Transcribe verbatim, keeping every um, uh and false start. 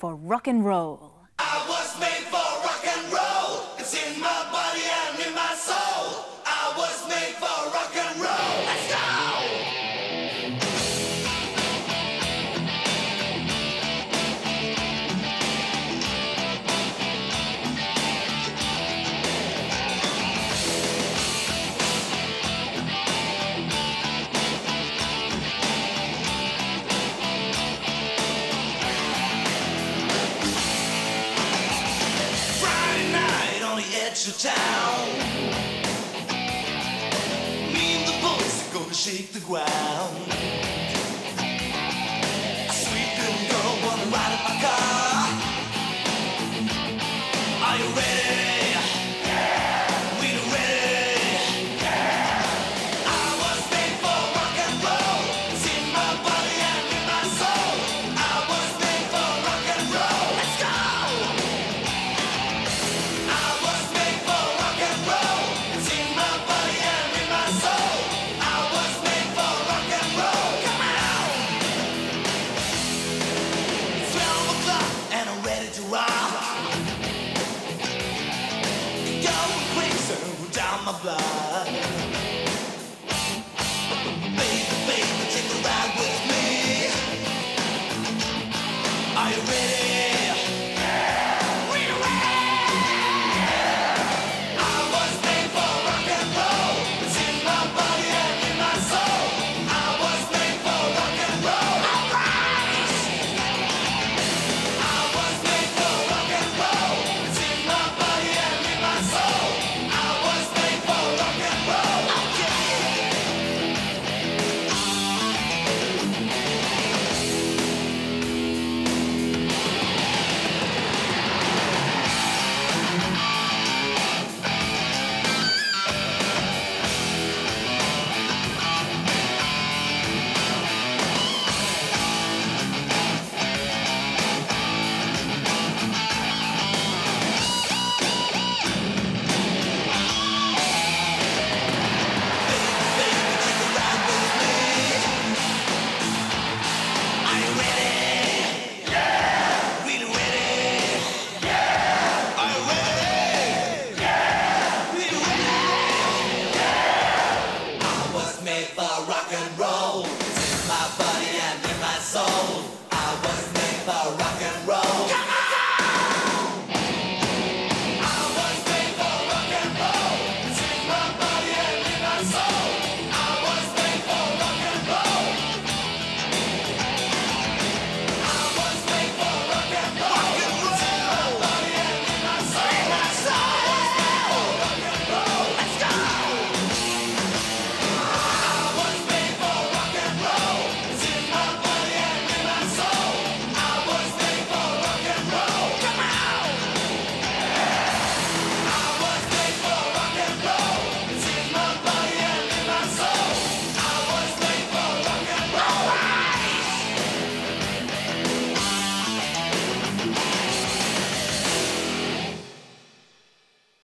for rock and roll. I was made for rock and roll. It's in my body and in my soul. I was made for rock and roll. Let's go! To town. Me and the boys are gonna shake the ground. A sweet little girl wanna ride in my car. Are you ready? Yeah. We're ready. Yeah. I was made for rock and roll. It's in my body and in my soul. I was made for rock and roll. Let's go! Down my blood. Baby, baby, take a ride with me. Are you ready?